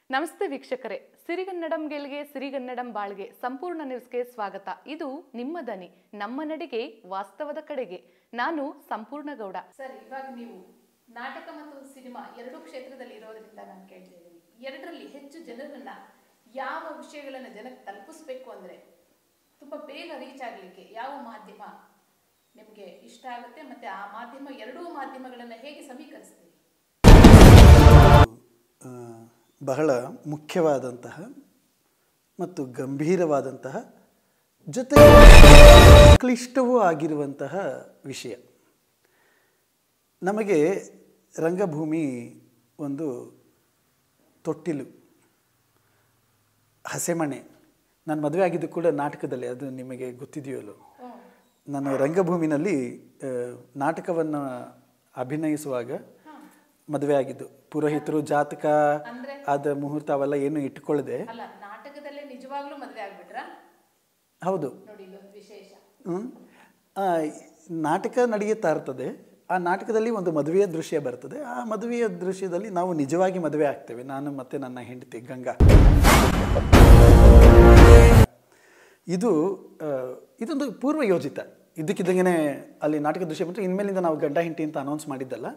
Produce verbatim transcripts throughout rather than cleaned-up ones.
ನಮಸ್ತೆ ವೀಕ್ಷಕರೇ, ಸಿರಿಗನ್ನಡಂ ಗೆಲ್ಗೆ ಸಿರಿಗನ್ನಡಂ ಬಾಳ್ಗೆ ಸಂಪೂರ್ಣ ನ್ಯೂಸ್ಗೆ ಸ್ವಾಗತ. ಇದು ನಿಮ್ಮ ದನಿ, ನಮ್ಮ ನಡೆಗೆ, ವಾಸ್ತವದ ಕಡೆಗೆ. ನಾನು ಸಂಪೂರ್ಣ ಗೌಡ. ಸರ್, ಇವಾಗ ನೀವು ನಾಟಕ ಮತ್ತು ಸಿನಿಮಾ ಎರಡೂ ಕ್ಷೇತ್ರದಲ್ಲಿ ಇರೋದ್ರಿಂದ ನಾನು ಕೇಳ್ತಾ ಇದ್ದೀನಿ, ಎರಡರಲ್ಲಿ ಹೆಚ್ಚು ಜನರನ್ನ ಯಾವ ವಿಷಯಗಳನ್ನ ಜನಕ್ಕೆ ತಲುಪಿಸ್ಬೇಕು ಅಂದ್ರೆ ತುಂಬಾ ಬೇಗ ರೀಚ್ ಆಗ್ಲಿಕ್ಕೆ ಯಾವ ಮಾಧ್ಯಮ ನಿಮಗೆ ಇಷ್ಟ ಆಗುತ್ತೆ, ಮತ್ತೆ ಆ ಮಾಧ್ಯಮ ಎರಡೂ ಮಾಧ್ಯಮಗಳನ್ನ ಹೇಗೆ ಸಮೀಕರಿಸ್ತೀವಿ? ಬಹಳ ಮುಖ್ಯವಾದಂತಹ ಮತ್ತು ಗಂಭೀರವಾದಂತಹ ಜೊತೆಗೆ ಕ್ಲಿಷ್ಟವೂ ಆಗಿರುವಂತಹ ವಿಷಯ. ನಮಗೆ ರಂಗಭೂಮಿ ಒಂದು ತೊಟ್ಟಿಲು, ಹಸೆಮಣೆ. ನಾನು ಮದುವೆ ಆಗಿದ್ದು ಕೂಡ ನಾಟಕದಲ್ಲಿ, ಅದು ನಿಮಗೆ ಗೊತ್ತಿದೆಯಲ್ಲೋ. ನಾನು ರಂಗಭೂಮಿನಲ್ಲಿ ನಾಟಕವನ್ನು ಅಭಿನಯಿಸುವಾಗ ಮದುವೆ ಆಗಿದ್ದು. ಪುರೋಹಿತರು ಜಾತಕ ಅದ ಮುಹೂರ್ತ ಅವೆಲ್ಲ ಏನು ಇಟ್ಕೊಳ್ಳದೆ ನಾಟಕದಲ್ಲೇ ನಿಜವಾಗ್ಲೂ ಮದುವೆ ಆಗ್ಬಿಟ್ರಾ? ಹೌದು. ಹ್ಮ್ ನಾಟಕ ನಡೆಯುತ್ತಾ ಇರ್ತದೆ. ಆ ನಾಟಕದಲ್ಲಿ ಒಂದು ಮದುವೆಯ ದೃಶ್ಯ ಬರ್ತದೆ. ಆ ಮದುವೆಯ ದೃಶ್ಯದಲ್ಲಿ ನಾವು ನಿಜವಾಗಿ ಮದುವೆ ಆಗ್ತೇವೆ, ನಾನು ಮತ್ತೆ ನನ್ನ ಹೆಂಡತಿ ಗಂಗಾ. ಇದು ಇದೊಂದು ಪೂರ್ವ ಯೋಜಿತ. ಇದಕ್ಕಿದ್ದಂಗೆ ಅಲ್ಲಿ ನಾಟಕ ದೃಶ್ಯ ಬಂದರೆ ಇನ್ಮೇಲಿಂದ ನಾವು ಗಂಡ ಹೆಂಡತಿ ಅಂತ ಅನೌನ್ಸ್ ಮಾಡಿದ್ದಲ್ಲ.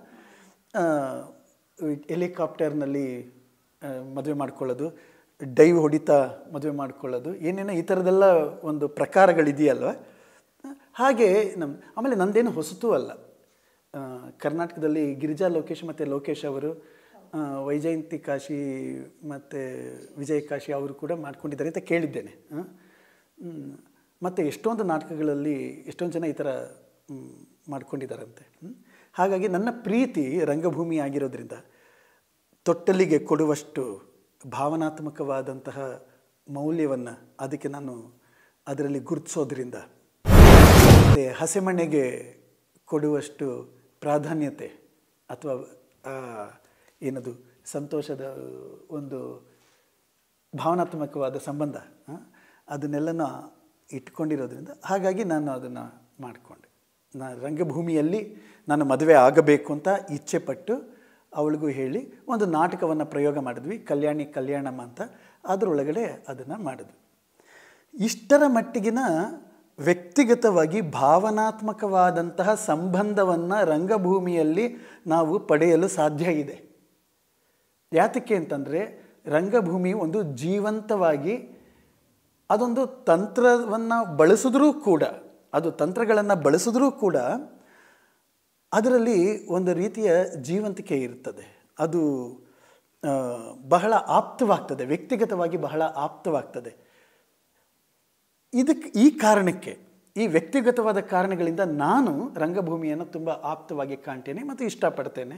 ಹೆಲಿಕಾಪ್ಟರ್ನಲ್ಲಿ ಮದುವೆ ಮಾಡ್ಕೊಳ್ಳೋದು, ಡೈವ್ ಹೊಡಿತಾ ಮದುವೆ ಮಾಡ್ಕೊಳ್ಳೋದು, ಏನೇನೋ ಈ ಥರದ್ದೆಲ್ಲ ಒಂದು ಪ್ರಕಾರಗಳಿದೆಯಲ್ವ. ಹಾಗೆ ನಮ್ಮ ಆಮೇಲೆ ನಂದೇನು ಹೊಸತೂ ಅಲ್ಲ. ಕರ್ನಾಟಕದಲ್ಲಿ ಗಿರಿಜಾ ಲೋಕೇಶ್ ಮತ್ತು ಲೋಕೇಶ್ ಅವರು, ವೈಜಯಂತಿ ಕಾಶಿ ಮತ್ತು ವಿಜಯ ಕಾಶಿ ಅವರು ಕೂಡ ಮಾಡ್ಕೊಂಡಿದ್ದಾರೆ ಅಂತ ಕೇಳಿದ್ದೇನೆ. ಮತ್ತು ಎಷ್ಟೊಂದು ನಾಟಕಗಳಲ್ಲಿ ಎಷ್ಟೊಂದು ಜನ ಈ ಥರ ಮಾಡ್ಕೊಂಡಿದ್ದಾರಂತೆ. ಹಾಗಾಗಿ ನನ್ನ ಪ್ರೀತಿ ರಂಗಭೂಮಿ ಆಗಿರೋದ್ರಿಂದ ತೊಟ್ಟಲಿಗೆ ಕೊಡುವಷ್ಟು ಭಾವನಾತ್ಮಕವಾದಂತಹ ಮೌಲ್ಯವನ್ನು ಅದಕ್ಕೆ ನಾನು ಅದರಲ್ಲಿ ಗುರುತಿಸೋದ್ರಿಂದ, ಮತ್ತು ಹಸೆಮಣೆಗೆ ಕೊಡುವಷ್ಟು ಪ್ರಾಧಾನ್ಯತೆ ಅಥವಾ ಏನದು ಸಂತೋಷದ ಒಂದು ಭಾವನಾತ್ಮಕವಾದ ಸಂಬಂಧ ಅದನ್ನೆಲ್ಲನ ಇಟ್ಕೊಂಡಿರೋದ್ರಿಂದ ಹಾಗಾಗಿ ನಾನು ಅದನ್ನು ಮಾಡಿಕೊಂಡೆ. ನಾ ರಂಗಭೂಮಿಯಲ್ಲಿ ನಾನು ಮದುವೆ ಆಗಬೇಕು ಅಂತ ಇಚ್ಛೆ ಪಟ್ಟು ಅವಳಿಗೂ ಹೇಳಿ ಒಂದು ನಾಟಕವನ್ನು ಪ್ರಯೋಗ ಮಾಡಿದ್ವಿ, ಕಲ್ಯಾಣಿ ಕಲ್ಯಾಣಮ್ಮ ಅಂತ. ಅದರೊಳಗಡೆ ಅದನ್ನು ಮಾಡಿದ್ವಿ. ಇಷ್ಟರ ಮಟ್ಟಿಗಿನ ವ್ಯಕ್ತಿಗತವಾಗಿ ಭಾವನಾತ್ಮಕವಾದಂತಹ ಸಂಬಂಧವನ್ನು ರಂಗಭೂಮಿಯಲ್ಲಿ ನಾವು ಪಡೆಯಲು ಸಾಧ್ಯ ಇದೆ. ಯಾತಕ್ಕೆ ಅಂತಂದರೆ ರಂಗಭೂಮಿ ಒಂದು ಜೀವಂತವಾಗಿ ಅದೊಂದು ತಂತ್ರವನ್ನು ಬಳಸಿದ್ರೂ ಕೂಡ, ಅದು ತಂತ್ರಗಳನ್ನು ಬಳಸಿದ್ರೂ ಕೂಡ ಅದರಲ್ಲಿ ಒಂದು ರೀತಿಯ ಜೀವಂತಿಕೆ ಇರ್ತದೆ. ಅದು ಬಹಳ ಆಪ್ತವಾಗ್ತದೆ, ವ್ಯಕ್ತಿಗತವಾಗಿ ಬಹಳ ಆಪ್ತವಾಗ್ತದೆ. ಇದಕ್ಕೆ ಈ ಕಾರಣಕ್ಕೆ, ಈ ವ್ಯಕ್ತಿಗತವಾದ ಕಾರಣಗಳಿಂದ ನಾನು ರಂಗಭೂಮಿಯನ್ನು ತುಂಬ ಆಪ್ತವಾಗಿ ಕಾಣ್ತೇನೆ ಮತ್ತು ಇಷ್ಟಪಡ್ತೇನೆ.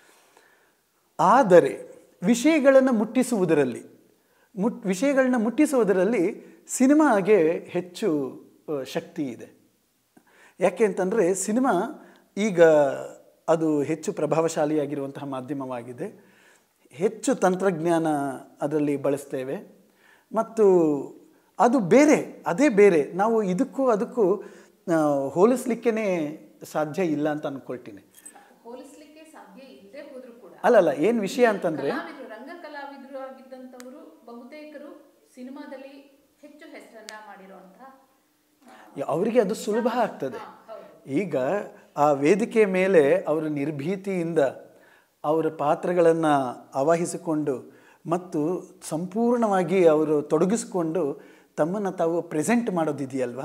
ಆದರೆ ವಿಷಯಗಳನ್ನು ಮುಟ್ಟಿಸುವುದರಲ್ಲಿ ಮುಟ್ ವಿಷಯಗಳನ್ನ ಮುಟ್ಟಿಸುವುದರಲ್ಲಿ ಸಿನಿಮಾಗೆ ಹೆಚ್ಚು ಶಕ್ತಿ ಇದೆ. ಯಾಕೆ ಅಂತಂದರೆ ಸಿನಿಮಾ ಈಗ ಅದು ಹೆಚ್ಚು ಪ್ರಭಾವಶಾಲಿಯಾಗಿರುವಂತಹ ಮಾಧ್ಯಮವಾಗಿದೆ. ಹೆಚ್ಚು ತಂತ್ರಜ್ಞಾನ ಅದರಲ್ಲಿ ಬಳಸ್ತೇವೆ ಮತ್ತು ಅದು ಬೇರೆ, ಅದೇ ಬೇರೆ. ನಾವು ಇದಕ್ಕೂ ಅದಕ್ಕೂ ಹೋಲಿಸ್ಲಿಕ್ಕೇ ಸಾಧ್ಯ ಇಲ್ಲ ಅಂತ ಅಂದ್ಕೊಳ್ತೀನಿ. ಹೋಲಿಸ್ಲಿಕ್ಕೆ ಸಾಧ್ಯ ಇಲ್ಲದೆ ಹೋದ್ರೂ ಕೂಡ ಅಲ್ಲಲ್ಲ, ಏನು ವಿಷಯ ಅಂತಂದರೆ ರಂಗ ಕಲಾವಿದರು ಆಗಿದ್ದಂಥವರು ಬಹುತೇಕರು ಸಿನಿಮಾದಲ್ಲಿ ಹೆಚ್ಚು ಹೆಸರನ್ನ ಮಾಡಿರುವಂತಹ, ಅವರಿಗೆ ಅದು ಸುಲಭ ಆಗ್ತದೆ. ಈಗ ಆ ವೇದಿಕೆ ಮೇಲೆ ಅವರು ನಿರ್ಭೀತಿಯಿಂದ ಅವರ ಪಾತ್ರಗಳನ್ನು ಆವಾಹಿಸಿಕೊಂಡು ಮತ್ತು ಸಂಪೂರ್ಣವಾಗಿ ಅವರು ತೊಡಗಿಸಿಕೊಂಡು ತಮ್ಮನ್ನು ತಾವು ಪ್ರೆಸೆಂಟ್ ಮಾಡೋದಿದೆಯಲ್ವ,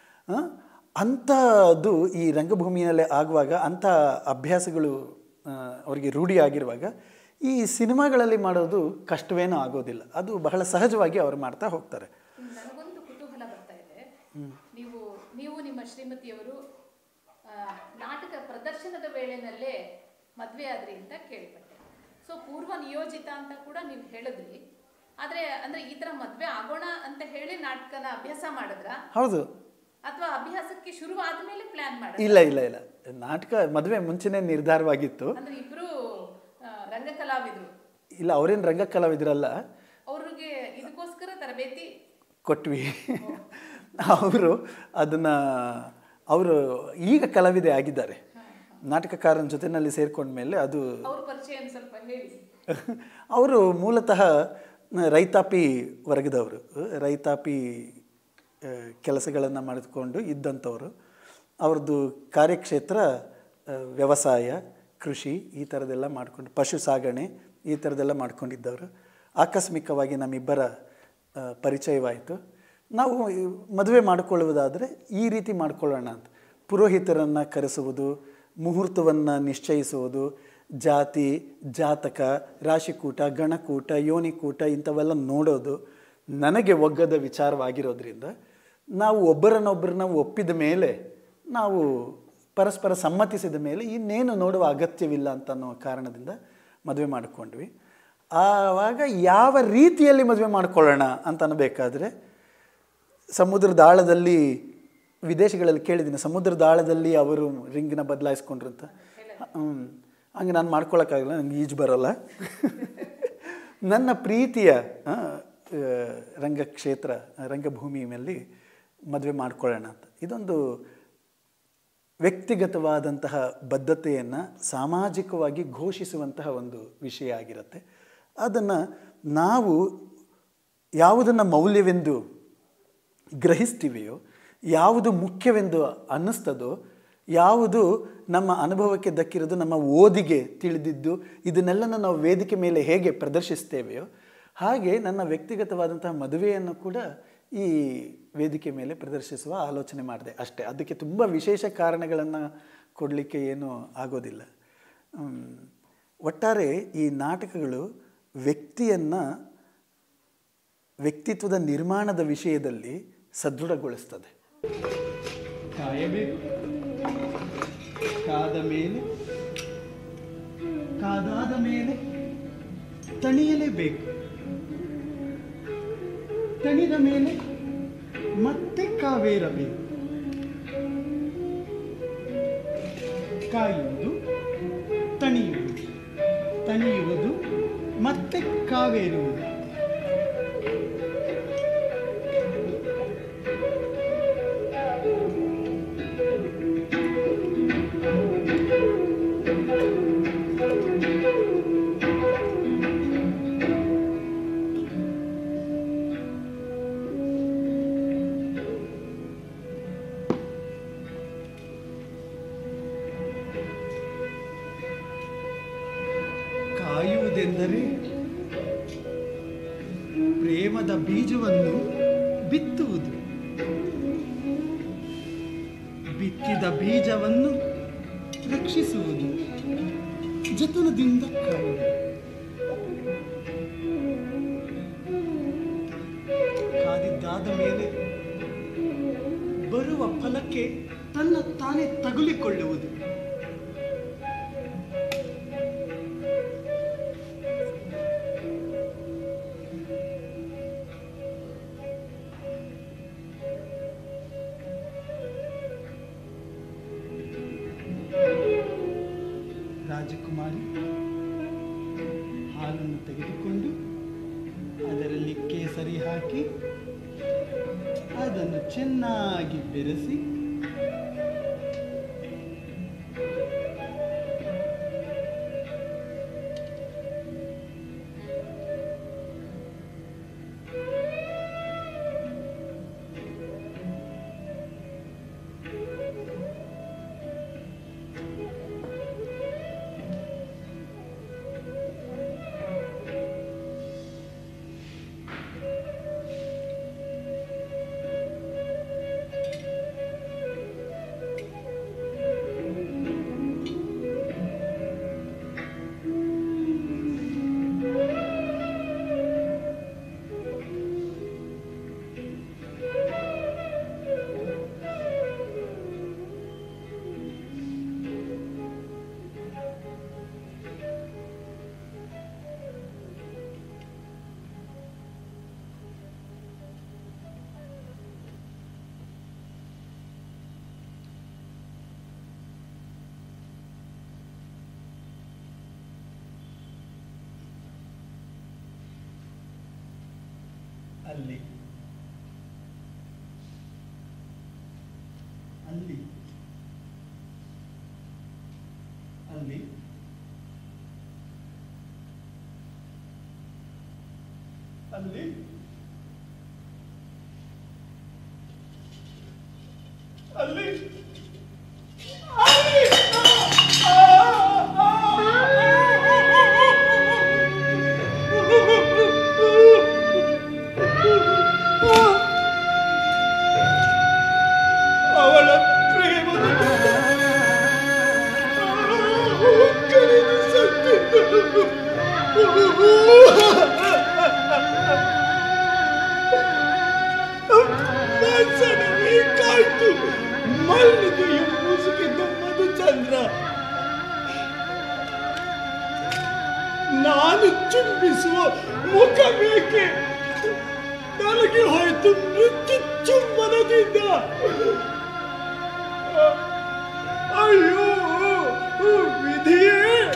ಅಂಥದ್ದು ಈ ರಂಗಭೂಮಿಯಲ್ಲಿ ಆಗುವಾಗ, ಅಂಥ ಅಭ್ಯಾಸಗಳು ಅವರಿಗೆ ರೂಢಿಯಾಗಿರುವಾಗ ಈ ಸಿನಿಮಾಗಳಲ್ಲಿ ಮಾಡೋದು ಕಷ್ಟವೇನೂ ಆಗೋದಿಲ್ಲ. ಅದು ಬಹಳ ಸಹಜವಾಗಿ ಅವರು ಮಾಡ್ತಾ ಹೋಗ್ತಾರೆ. ನನಗೊಂದು ಕುತೂಹಲ ಬರ್ತಾ ಇದೆ. ನೀವು ನೀವು ನಿಮ್ಮ ಶ್ರೀಮತಿಯವರು ನಾಟಕ ಪ್ರದರ್ಶನದ ವೇಳೆನಲ್ಲೇ ಮದುವೆ ಆದ್ರಿ ಅಂತ ಕೇಳ್ಪಟ್ಟೆ. ಸೊ ಪೂರ್ವ ನಿಯೋಜಿತ ಅಂತ ಕೂಡ ನೀವು ಹೇಳಿದ್ರಿ. ಆದ್ರೆ ಅಂದ್ರೆ ಈ ತರ ಮದುವೆ ಆಗೋಣ ಅಂತ ಹೇಳಿ ನಾಟಕನ ಅಭ್ಯಾಸ ಮಾಡಿದ್ರ? ಹೌದು. ಅಥವಾ ಅಭ್ಯಾಸಕ್ಕೆ ಶುರು ಆದ್ಮೇಲೆ ಪ್ಲಾನ್ ಮಾಡಿದ್ರ? ಇಲ್ಲ ಇಲ್ಲ ಇಲ್ಲ, ನಾಟಕ ಮದುವೆ ಮುಂಚೆನೇ ನಿರ್ಧಾರವಾಗಿತ್ತು. ಅಂದ್ರೆ ಇಬ್ರು ರಂಗ ಕಲಾವಿದ್ರು? ಇಲ್ಲ, ಅವರೇನು ರಂಗ ಕಲಾವಿದ್ರಲ್ಲ. ಅವ್ರಿಗೆ ಇದಕ್ಕೋಸ್ಕರ ತರಬೇತಿ ಕೊಟ್ವಿ. ಅವರು ಅದನ್ನು ಅವರು ಈಗ ಕಲಾವಿದೆ ಆಗಿದ್ದಾರೆ. ನಾಟಕಕಾರನ ಜೊತೆನಲ್ಲಿ ಸೇರ್ಕೊಂಡ ಮೇಲೆ ಅದು ಅವ್ರ ಪರಿಚಯ ಸ್ವಲ್ಪ ಹೇಳಿ. ಅವರು ಮೂಲತಃ ರೈತಾಪಿ ವರ್ಗದವರು, ರೈತಾಪಿ ಕೆಲಸಗಳನ್ನು ಮಾಡಿಕೊಂಡು ಇದ್ದಂಥವರು. ಅವ್ರದ್ದು ಕಾರ್ಯಕ್ಷೇತ್ರ ವ್ಯವಸಾಯ, ಕೃಷಿ ಈ ಥರದ್ದೆಲ್ಲ ಮಾಡ್ಕೊಂಡು, ಪಶು ಸಾಗಣೆ ಈ ಥರದ್ದೆಲ್ಲ ಮಾಡ್ಕೊಂಡಿದ್ದವರು. ಆಕಸ್ಮಿಕವಾಗಿ ನಮ್ಮಿಬ್ಬರ ಪರಿಚಯವಾಯಿತು. ನಾವು ಮದುವೆ ಮಾಡಿಕೊಳ್ಳುವುದಾದರೆ ಈ ರೀತಿ ಮಾಡಿಕೊಳ್ಳೋಣ ಅಂತ. ಪುರೋಹಿತರನ್ನು ಕರೆಸುವುದು, ಮುಹೂರ್ತವನ್ನು ನಿಶ್ಚಯಿಸುವುದು, ಜಾತಿ, ಜಾತಕ, ರಾಶಿಕೂಟ, ಗಣಕೂಟ, ಯೋನಿಕೂಟ ಇಂಥವೆಲ್ಲ ನೋಡೋದು ನನಗೆ ಒಗ್ಗದ ವಿಚಾರವಾಗಿರೋದ್ರಿಂದ ನಾವು ಒಬ್ಬರನ್ನೊಬ್ಬರನ್ನ ಒಪ್ಪಿದ ಮೇಲೆ, ನಾವು ಪರಸ್ಪರ ಸಮ್ಮತಿಸಿದ ಮೇಲೆ ಇನ್ನೇನು ನೋಡುವ ಅಗತ್ಯವಿಲ್ಲ ಅಂತ ಅನ್ನೋ ಕಾರಣದಿಂದ ಮದುವೆ ಮಾಡಿಕೊಂಡ್ವಿ. ಆವಾಗ ಯಾವ ರೀತಿಯಲ್ಲಿ ಮದುವೆ ಮಾಡಿಕೊಳ್ಳೋಣ ಅಂತ ಅನ್ನಬೇಕಾದ್ರೆ, ಸಮುದ್ರದ ಆಳದಲ್ಲಿ, ವಿದೇಶಗಳಲ್ಲಿ ಕೇಳಿದ್ದೀನಿ, ಸಮುದ್ರದ ಆಳದಲ್ಲಿ ಅವರು ರಿಂಗ್ನ ಬದಲಾಯಿಸ್ಕೊಂಡ್ರು ಅಂತ. ಹ್ಞೂ ಹಂಗೆ ನಾನು ಮಾಡ್ಕೊಳಕ್ಕಾಗಲ್ಲ, ನನಗೆ ಈಜು ಬರೋಲ್ಲ. ನನ್ನ ಪ್ರೀತಿಯ ರಂಗಕ್ಷೇತ್ರ, ರಂಗಭೂಮಿಯಲ್ಲಿ ಮದುವೆ ಮಾಡ್ಕೊಳ್ಳೋಣ ಅಂತ. ಇದೊಂದು ವ್ಯಕ್ತಿಗತವಾದಂತಹ ಬದ್ಧತೆಯನ್ನು ಸಾಮಾಜಿಕವಾಗಿ ಘೋಷಿಸುವಂತಹ ಒಂದು ವಿಷಯ ಆಗಿರುತ್ತೆ. ಅದನ್ನು ನಾವು ಯಾವುದನ್ನು ಮೌಲ್ಯವೆಂದು ಗ್ರಹಿಸ್ತೀವಿಯೋ, ಯಾವುದು ಮುಖ್ಯವೆಂದು ಅನ್ನಿಸ್ತದೋ, ಯಾವುದು ನಮ್ಮ ಅನುಭವಕ್ಕೆ ದಕ್ಕಿರೋದು, ನಮ್ಮ ಓದಿಗೆ ತಿಳಿದಿದ್ದು, ಇದನ್ನೆಲ್ಲನ ನಾವು ವೇದಿಕೆ ಮೇಲೆ ಹೇಗೆ ಪ್ರದರ್ಶಿಸ್ತೇವೆಯೋ ಹಾಗೆ ನನ್ನ ವ್ಯಕ್ತಿಗತವಾದಂತಹ ಮದುವೆಯನ್ನು ಕೂಡ ಈ ವೇದಿಕೆ ಮೇಲೆ ಪ್ರದರ್ಶಿಸುವ ಆಲೋಚನೆ ಮಾಡಿದೆ ಅಷ್ಟೇ. ಅದಕ್ಕೆ ತುಂಬ ವಿಶೇಷ ಕಾರಣಗಳನ್ನು ಕೊಡಲಿಕ್ಕೆ ಏನೂ ಆಗೋದಿಲ್ಲ. ಒಟ್ಟಾರೆ ಈ ನಾಟಕಗಳು ವ್ಯಕ್ತಿಯನ್ನು ವ್ಯಕ್ತಿತ್ವದ ನಿರ್ಮಾಣದ ವಿಷಯದಲ್ಲಿ ಸದೃಢಗೊಳಿಸ್ತದೆ. ಕಾಯಬೇಕು, ಕಾದ ಮೇಲೆ, ಕಾದಾದ ಮೇಲೆ ತಣಿಯಲೇಬೇಕು, ತಣಿದ ಮೇಲೆ ಮತ್ತೆ ಕಾವೇರಬೇಕು. ಕಾಯುವುದು, ತಣಿಯುವುದು, ತಣಿಯುವುದು, ಮತ್ತೆ ಕಾವೇರುವುದು. ಕಾಯುವುದೆಂದರೆ ಪ್ರೇಮದ ಬೀಜವನ್ನು ಬಿತ್ತುವುದು, ಬಿತ್ತಿದ ಬೀಜವನ್ನು ರಕ್ಷಿಸುವುದು, ಜತನದಿಂದ ಕಾಯುವುದು. ಕಾದಿದ್ದಾದ ಮೇಲೆ ಬರುವ ಫಲಕ್ಕೆ ತನ್ನ ತಾನೇ ತಗುಲಿಕೊಳ್ಳುವುದು. ರಾಜಕುಮಾರಿ ಹಾಲನ್ನು ತೆಗೆದುಕೊಂಡು ಅದರಲ್ಲಿ ಕೇಸರಿ ಹಾಕಿ ಅದನ್ನು ಚೆನ್ನಾಗಿ ಬೆರೆಸಿ ಅಲ್ಲಿ ಅಲ್ಲಿ ಅಲ್ಲಿ ಅಲ್ಲಿ ಅಲ್ಲಿ ಅಲ್ಲಿ ಅವಳ ಪ್ರೇಮದ ಕರೆದು ಸತ್ತಿದ್ದಳು. ವಾಸನವೇ ಕಾಯ್ತು ಮಲ್ಲಿಗೆಯು ಮುಸುಕಿದ್ದ ಮಧುಚಂದ್ರ. ನಾನು ಚುಂಬಿಸುವ ಮುಖ ಬೇಕೆ, ನನಗೆ ಹೋಯ್ತು ಮೃತ್ಯು ಚುಂಬನದಿಂದ. ಅಯ್ಯೋ ವಿಧಿಯೇ.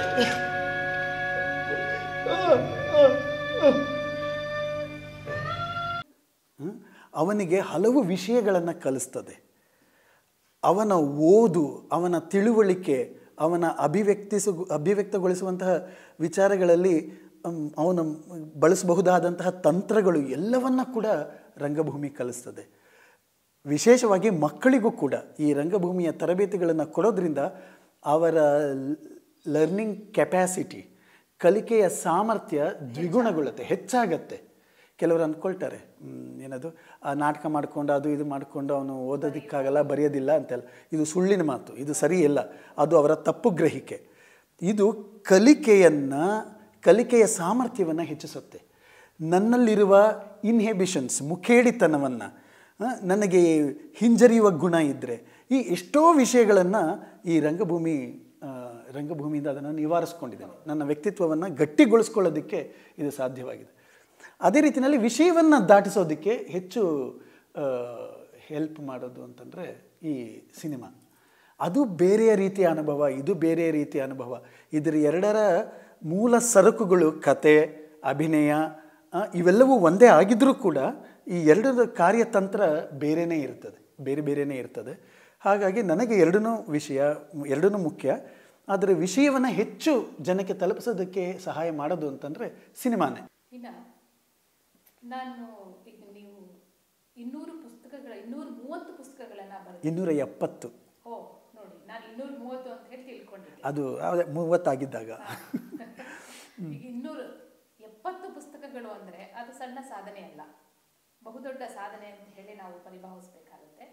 ಅವನಿಗೆ ಹಲವು ವಿಷಯಗಳನ್ನು ಕಲಿಸ್ತದೆ. ಅವನ ಓದು, ಅವನ ತಿಳುವಳಿಕೆ, ಅವನ ಅಭಿವ್ಯಕ್ತಿಸು ಅಭಿವ್ಯಕ್ತಗೊಳಿಸುವಂತಹ ವಿಚಾರಗಳಲ್ಲಿ ಅವನು ಬಳಸಬಹುದಾದಂತಹ ತಂತ್ರಗಳು ಎಲ್ಲವನ್ನ ಕೂಡ ರಂಗಭೂಮಿ ಕಲಿಸ್ತದೆ. ವಿಶೇಷವಾಗಿ ಮಕ್ಕಳಿಗೂ ಕೂಡ ಈ ರಂಗಭೂಮಿಯ ತರಬೇತಿಗಳನ್ನು ಕೊಡೋದ್ರಿಂದ ಅವರ ಲರ್ನಿಂಗ್ ಕೆಪ್ಯಾಸಿಟಿ, ಕಲಿಕೆಯ ಸಾಮರ್ಥ್ಯ ದ್ವಿಗುಣಗೊಳ್ಳುತ್ತೆ, ಹೆಚ್ಚಾಗತ್ತೆ. ಕೆಲವರು ಅಂದ್ಕೊಳ್ತಾರೆ ಏನದು ಆ ನಾಟಕ ಮಾಡಿಕೊಂಡು ಅದು ಇದು ಮಾಡಿಕೊಂಡು ಅವನು ಓದೋದಕ್ಕಾಗಲ್ಲ, ಬರೆಯೋದಿಲ್ಲ ಅಂತೆಲ್ಲ. ಇದು ಸುಳ್ಳಿನ ಮಾತು, ಇದು ಸರಿ ಇಲ್ಲ. ಅದು ಅವರ ತಪ್ಪು ಗ್ರಹಿಕೆ. ಇದು ಕಲಿಕೆಯನ್ನು, ಕಲಿಕೆಯ ಸಾಮರ್ಥ್ಯವನ್ನು ಹೆಚ್ಚಿಸುತ್ತೆ. ನನ್ನಲ್ಲಿರುವ ಇನ್ಹಿಬಿಷನ್ಸ್, ಮುಖೇಡಿತನವನ್ನು, ನನಗೆ ಹಿಂಜರಿಯುವ ಗುಣ ಇದ್ದರೆ, ಈ ಎಷ್ಟೋ ವಿಷಯಗಳನ್ನು ಈ ರಂಗಭೂಮಿ ರಂಗಭೂಮಿಯಿಂದ ಅದನ್ನು ನಿವಾರಿಸ್ಕೊಂಡಿದ್ದೇನೆ. ನನ್ನ ವ್ಯಕ್ತಿತ್ವವನ್ನು ಗಟ್ಟಿಗೊಳಿಸ್ಕೊಳ್ಳೋದಕ್ಕೆ ಇದು ಸಾಧ್ಯವಾಗಿದೆ. ಅದೇ ರೀತಿಯಲ್ಲಿ ವಿಷಯವನ್ನು ದಾಟಿಸೋದಕ್ಕೆ ಹೆಚ್ಚು ಹೆಲ್ಪ್ ಮಾಡೋದು ಅಂತಂದರೆ ಈ ಸಿನಿಮಾ. ಅದು ಬೇರೆಯ ರೀತಿಯ ಅನುಭವ, ಇದು ಬೇರೆಯ ರೀತಿಯ ಅನುಭವ. ಇದರ ಎರಡರ ಮೂಲ ಸರಕುಗಳು ಕತೆ, ಅಭಿನಯ ಇವೆಲ್ಲವೂ ಒಂದೇ ಆಗಿದ್ದರೂ ಕೂಡ ಈ ಎರಡರ ಕಾರ್ಯತಂತ್ರ ಬೇರೆಯೇ ಇರ್ತದೆ, ಬೇರೆ ಬೇರೆಯೇ ಇರ್ತದೆ. ಹಾಗಾಗಿ ನನಗೆ ಎರಡೂ ವಿಷಯ ಎರಡೂ ಮುಖ್ಯ. ಆದರೆ ವಿಷಯವನ್ನು ಹೆಚ್ಚು ಜನಕ್ಕೆ ತಲುಪಿಸೋದಕ್ಕೆ ಸಹಾಯ ಮಾಡೋದು ಅಂತಂದರೆ ಸಿನಿಮಾನೇ. ಇನ್ನು ನಾನು ಈಗ ನೀವು ಇನ್ನೂರು ಪುಸ್ತಕಗಳ ಇನ್ನೂರ ಮೂವತ್ತು ಪುಸ್ತಕಗಳನ್ನು ಬರೆದು ಇನ್ನೂರ ಎಪ್ಪತ್ತು ಓ ನೋಡಿ, ನಾನು ಇನ್ನೂರ ಮೂವತ್ತು ಅಂತ ಹೇಳಿ ತಿಳ್ಕೊಂಡಿದ್ದೆ. ಅದು ಮೂವತ್ತಾಗಿದ್ದಾಗ ಈಗ ಇನ್ನೂರ ಎಪ್ಪತ್ತು ಪುಸ್ತಕಗಳು ಅಂದರೆ ಅದು ಸಣ್ಣ ಸಾಧನೆ ಅಲ್ಲ, ಬಹುದೊಡ್ಡ ಸಾಧನೆ ಅಂತ ಹೇಳಿ ನಾವು ಪರಿಭಾವಿಸಬೇಕಾಗುತ್ತೆ.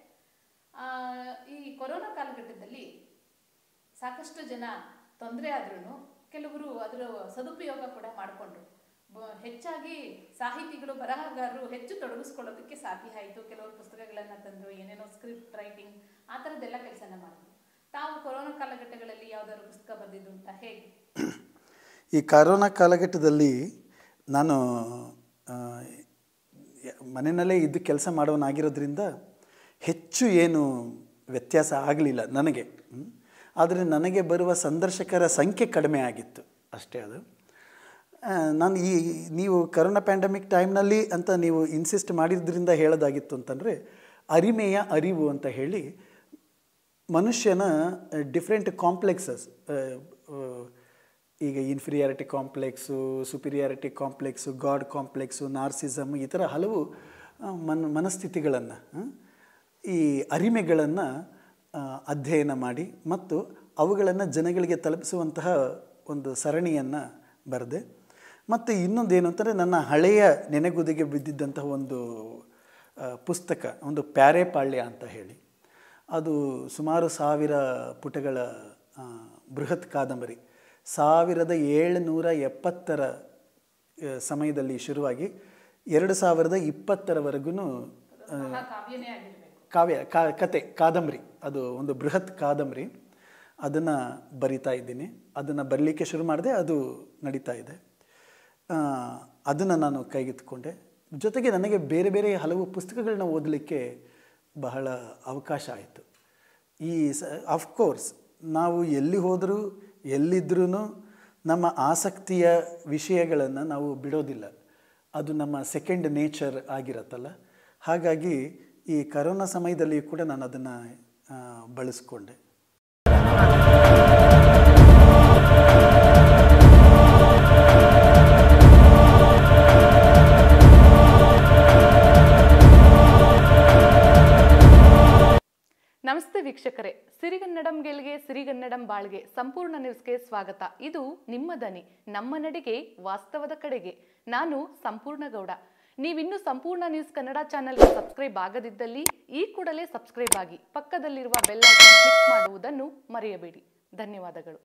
ಈ ಕೊರೋನಾ ಕಾಲಘಟ್ಟದಲ್ಲಿ ಸಾಕಷ್ಟು ಜನ ತೊಂದರೆ ಆದ್ರೂ ಕೆಲವರು ಅದರ ಸದುಪಯೋಗ ಕೂಡ ಮಾಡಿಕೊಂಡ್ರು. ಹೆಚ್ಚಾಗಿ ಸಾಹಿತಿಗಳು, ಬರಹಗಾರರು ಹೆಚ್ಚು ತೊಡಗಿಸ್ಕೊಳ್ಳೋದಕ್ಕೆ ಸಾಧ್ಯ ಆಯಿತು. ಕೆಲವರು ಪುಸ್ತಕಗಳನ್ನು ತಂದರು, ಏನೇನೋ ಸ್ಕ್ರಿಪ್ಟ್ ರೈಟಿಂಗ್ ಆ ಥರದ್ದೆಲ್ಲ ಕೆಲಸನ ಮಾಡಿದ್ರು. ತಾವು ಕೊರೋನಾ ಕಾಲಘಟ್ಟಗಳಲ್ಲಿ ಯಾವುದಾದ್ರು ಪುಸ್ತಕ ಬರೆದಿದ್ದುಂಟ, ಹೇಗೆ? ಈ ಕೊರೋನಾ ಕಾಲಘಟ್ಟದಲ್ಲಿ ನಾನು ಮನೆಯಲ್ಲೇ ಇದ್ದು ಕೆಲಸ ಮಾಡೋನಾಗಿರೋದ್ರಿಂದ ಹೆಚ್ಚು ಏನು ವ್ಯತ್ಯಾಸ ಆಗಲಿಲ್ಲ ನನಗೆ. ಆದರೆ ನನಗೆ ಬರುವ ಸಂದರ್ಶಕರ ಸಂಖ್ಯೆ ಕಡಿಮೆ ಆಗಿತ್ತು ಅಷ್ಟೇ. ಅದು ನಾನು ಈ ನೀವು ಕರೋನಾ ಪ್ಯಾಂಡಮಿಕ್ ಟೈಮ್ನಲ್ಲಿ ಅಂತ ನೀವು ಇನ್ಸಿಸ್ಟ್ ಮಾಡಿದ್ರಿಂದ ಹೇಳೋದಾಗಿತ್ತು ಅಂತಂದರೆ, ಅರಿಮೆಯ ಅರಿವು ಅಂತ ಹೇಳಿ ಮನುಷ್ಯನ ಡಿಫ್ರೆಂಟ್ ಕಾಂಪ್ಲೆಕ್ಸಸ್, ಈಗ inferiority complex, superiority complex, god complex, narcissism, ಈ ಥರ ಹಲವು ಮನ್ ಮನಸ್ಥಿತಿಗಳನ್ನು, ಈ ಅರಿಮೆಗಳನ್ನು ಅಧ್ಯಯನ ಮಾಡಿ ಮತ್ತು ಅವುಗಳನ್ನು ಜನಗಳಿಗೆ ತಲುಪಿಸುವಂತಹ ಒಂದು ಸರಣಿಯನ್ನು ಬರೆದೆ. ಮತ್ತು ಇನ್ನೊಂದೇನು ಅಂತಂದರೆ, ನನ್ನ ಹಳೆಯ ನೆನೆಗುದಿಗೆ ಬಿದ್ದಿದ್ದಂತಹ ಒಂದು ಪುಸ್ತಕ, ಒಂದು ಪ್ಯಾರೆಪಾಳ್ಯ ಅಂತ ಹೇಳಿ, ಅದು ಸುಮಾರು ಸಾವಿರ ಪುಟಗಳ ಬೃಹತ್ ಕಾದಂಬರಿ. ಸಾವಿರದ ಏಳುನೂರ ಎಪ್ಪತ್ತರ ಸಮಯದಲ್ಲಿ ಶುರುವಾಗಿ ಎರಡು ಸಾವಿರದ ಇಪ್ಪತ್ತರವರೆಗೂ ಕಾವ್ಯ ಕಾ ಕತೆ ಕಾದಂಬರಿ, ಅದು ಒಂದು ಬೃಹತ್ ಕಾದಂಬರಿ. ಅದನ್ನು ಬರಿತಾ ಇದ್ದೀನಿ. ಅದನ್ನು ಬರಲಿಕ್ಕೆ ಶುರು ಮಾಡಿದೆ, ಅದು ನಡೀತಾ ಇದೆ. ಅದನ್ನು ನಾನು ಕೈಗೆತ್ತಿಕೊಂಡೆ. ಜೊತೆಗೆ ನನಗೆ ಬೇರೆ ಬೇರೆ ಹಲವು ಪುಸ್ತಕಗಳನ್ನ ಓದಲಿಕ್ಕೆ ಬಹಳ ಅವಕಾಶ ಆಯಿತು. ಈ ಸ ಅಫ್ಕೋರ್ಸ್ ನಾವು ಎಲ್ಲಿ ಹೋದರೂ ಎಲ್ಲಿದ್ರೂ ನಮ್ಮ ಆಸಕ್ತಿಯ ವಿಷಯಗಳನ್ನು ನಾವು ಬಿಡೋದಿಲ್ಲ. ಅದು ನಮ್ಮ ಸೆಕೆಂಡ್ ನೇಚರ್ ಆಗಿರತ್ತಲ್ಲ. ಹಾಗಾಗಿ ಈ ಕರೋನಾ ಸಮಯದಲ್ಲಿ ಕೂಡ ನಾನು ಅದನ್ನು ಬಳಸ್ಕೊಂಡೆ. ಸಿರಿಗನ್ನಡಂ ಗೆಲ್ಗೆ ಸಿರಿಗನ್ನಡಂ ಬಾಳ್ಗೆ ಸಂಪೂರ್ಣ ನ್ಯೂಸ್ಗೆ ಸ್ವಾಗತ. ಇದು ನಿಮ್ಮ ದನಿ, ನಮ್ಮ ನಡಿಗೆ, ವಾಸ್ತವದ ಕಡೆಗೆ. ನಾನು ಸಂಪೂರ್ಣ ಗೌಡ. ನೀವಿನ್ನೂ ಸಂಪೂರ್ಣ ನ್ಯೂಸ್ ಕನ್ನಡ ಚಾನೆಲ್ಗೆ ಸಬ್ಸ್ಕ್ರೈಬ್ ಆಗದಿದ್ದಲ್ಲಿ ಈ ಕೂಡಲೇ ಸಬ್ಸ್ಕ್ರೈಬ್ ಆಗಿ ಪಕ್ಕದಲ್ಲಿರುವ ಬೆಲ್ ಐಕಾನ್ ಕ್ಲಿಕ್ ಮಾಡುವುದನ್ನು ಮರೆಯಬೇಡಿ. ಧನ್ಯವಾದಗಳು.